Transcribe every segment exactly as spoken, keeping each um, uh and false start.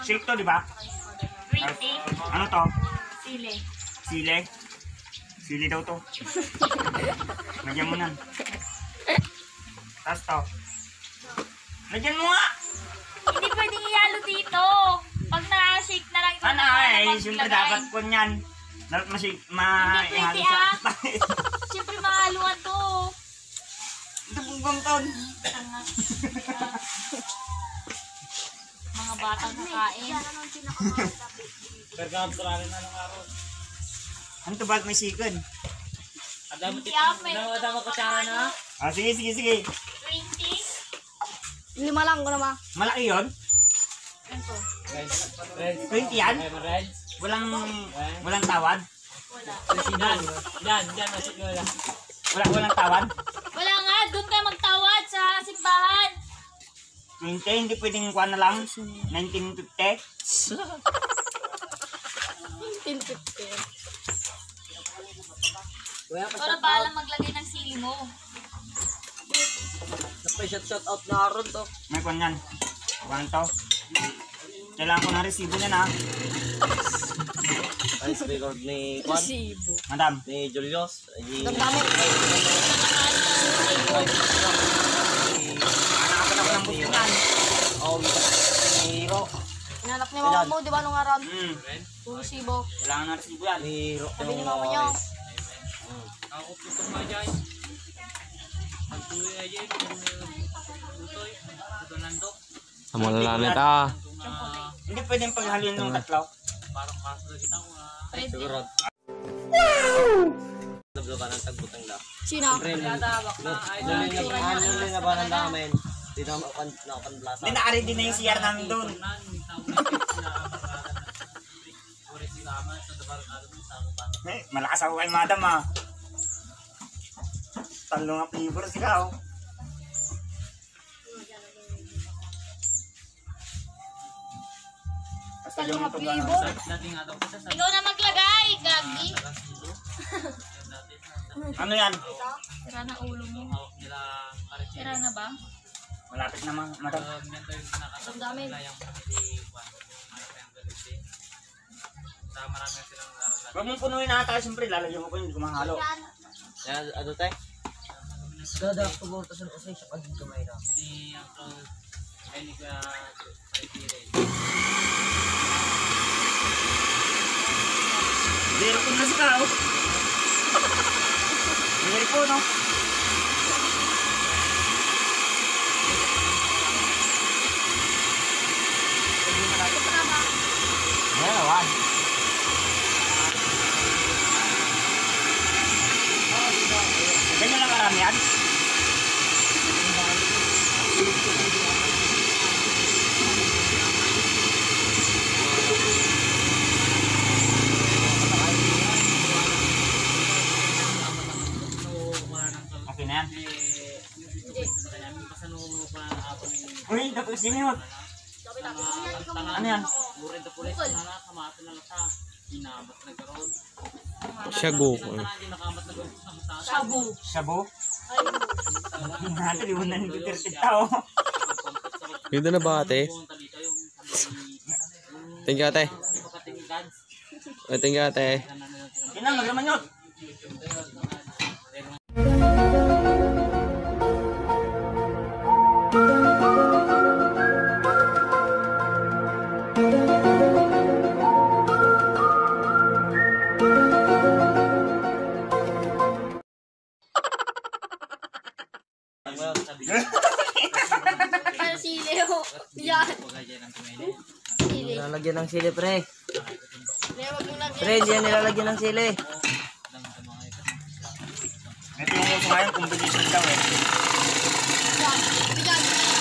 Shake to, di ba? twenty. Ano to? Sili. Sili? Sili daw to. Lagyan mo nan. Tapos to. Lagyan mo nga! Hindi pwedeng ihalo dito. Pag na-shake na lang ito. Ano eh, siyempre dapat ko niyan. Dapat masig, ma... Hindi pwede ihalo ah. sa... Siyempre mahaluan to. Ito bugbang taon. Mga batang kakain. Pergabsurarin na ng araw. Ano to ba? May sigon. Adamo Hindi tito. ah, may Adamo adamo kutsara na. Ah, sige, sige, sige. twenty. Lima lang ko naman. Malaki yun? Ano to? twenty yan? Walang... Walang tawad? Wala. Yan, yan, yan, masig wala. Wala, walang tawad? Wala nga. Doon ka magtawad sa simbahan. twenty, hindi pwedeng kuha na lang. nineteen fifty. nineteen fifty. Wala pa alam maglagay ng sili mo. Napay-shot shot out na aron to. May kuha yan. Kuha to. Kailangan ko na resibo na na. Ice record ni Juan, Resibo. Madam. ni Julius. Ni... Damdamin. Anak ako ng butunan. Oh, ni Hiro. Inanak ni mama mo, di ba, nung araw? Hmm. Puro resibo. Kailangan na resibo yan. Ni Hiro. Sabi ni mama niya. Ako tutong mga dyan. Ang tuloy ay dyan. Tutoy. Tutoy nandok. Ang malalanit ah. Hindi pwedeng paghalin ng tatlo. Parang kaso na kita ko nga. Pwede. Siguro. Dablo ka ng tagbutang la. Sino? Nulin na ba ng namin? Di na nakapanblasa. Hindi, naka-ready na yung C R namin doon. Eh, malakas ako kay madam ah. Talo nga flavor sila oh. Basta yung ito flavor. Ikaw na maglagay, Gagi. ano yan? Sira na ulo mo. Sira na ba? Malapit na mga madam. Damdamin. Huwag mong punuin ata, siyempre lalagyan mo ko yun, hindi ko mahalo. Yan, ano tayo? Dada, pumunta sa kasi siya pag kamay na. Ni Uncle Enika Paritire. Zero po na sila oh. Zero po no? Yan, awan. Ganyan lang karami yan? Okay na yan? Uy, tapos din yun. Ano yan? Shago. Shabu. Shabu? Hindi natin, iwan na hindi tirtid tao. Ganda na ba ate? Thank you ate. Oh, thank you ate. Kinang, nagraman yun. Ano sili ho? Yan. Sili. Nilalagyan ng sili, pre. Wag mo lagyan. Pre, diyan nilalagyan ng sili. Ito yung uso ngayon, competition daw eh. Yan. Yan.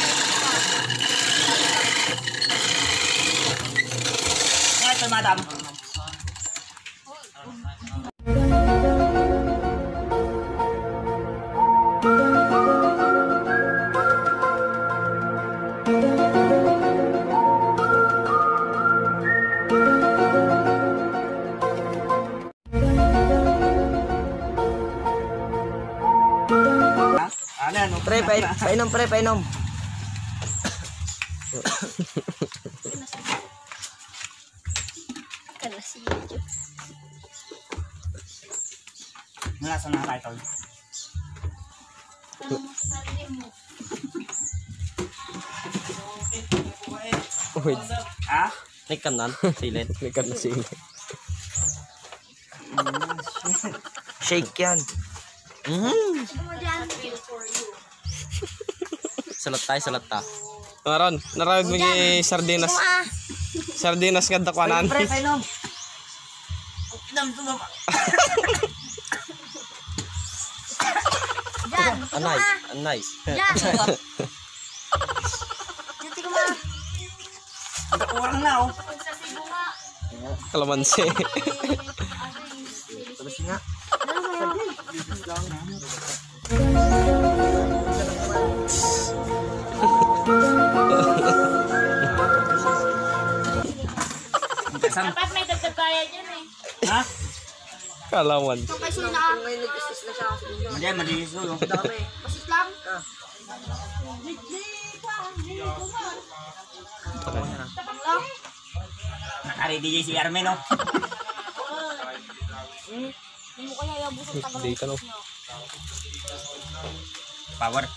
Nga ito, madam. Ano yan? Pre, pa painom, pre, painom. Nalasa na tayo tol. Ano mo sa sarili mo? Uy, Ah? May kanan, silent. likat na sili. Shake yan. Mm. Sige mo dyan. Salat tayo, salat ta. Naron, narawid mo gi sardinas. Sardinas nga dakwanan. Pre, painom. Pinam, tumama. Diyan. Anay, anay. Diyan. Diyan, tika mo. Kurang na oh. Pag sa Cebu nga. Kalamansi. Tapos nga. Kasang. Dapat may dagdag kaya dyan eh. Ha? Kalaman. Ito kay Sina. Hindi, malinis ko. oh. Pasit lang. Tapang lang. Ari D J si Armen oh. Hindi mo kaya yabusan tagal. Hindi ka no. Power.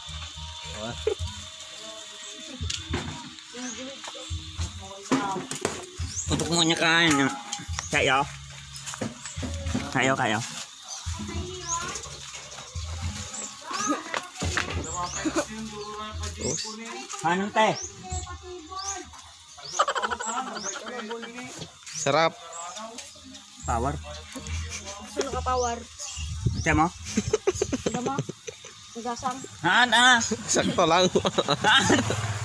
Tutok mo niya kain. Kayo. Kayo, kayo. Anong te? Sarap. Power. Sino ka power? Tiyan mo? Tignan mo. Nagasang. Haan, ah. Sakto lang. Haan.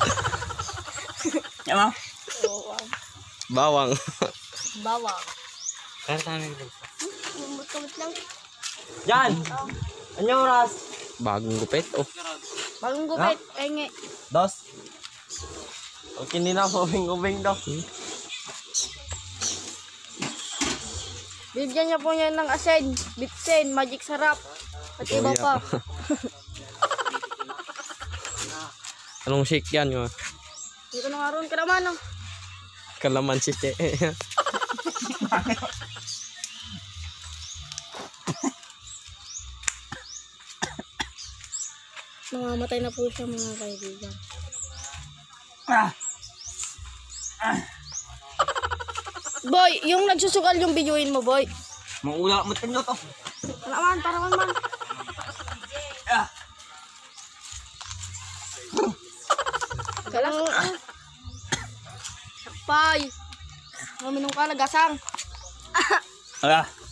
Tiyan mo? Oo, wow. Bawang. Bawang. Kaya tayo nagdala. Kumot-kumot lang. Yan! Anong oras? Bagong gupit. Oh. Bagong gupit. Ay nga. Dos. Okay, hindi na ubing-ubing daw. Bibigyan niya po niya ng asin, bitsin, magic sarap. At iba Oh, pa. Anong shake yan? Oh? Hindi ko na nga ron ka naman. Oh. Kalamansi. Te. Namamatay na po siya mga kaibigan. Ah. Boy, yung nagsusugal yung videoin mo, boy. Maula mo tinyo to. Wala man, para man man. Ah. Kailang... Sakpay. Maminong ka, nagasang. Ah.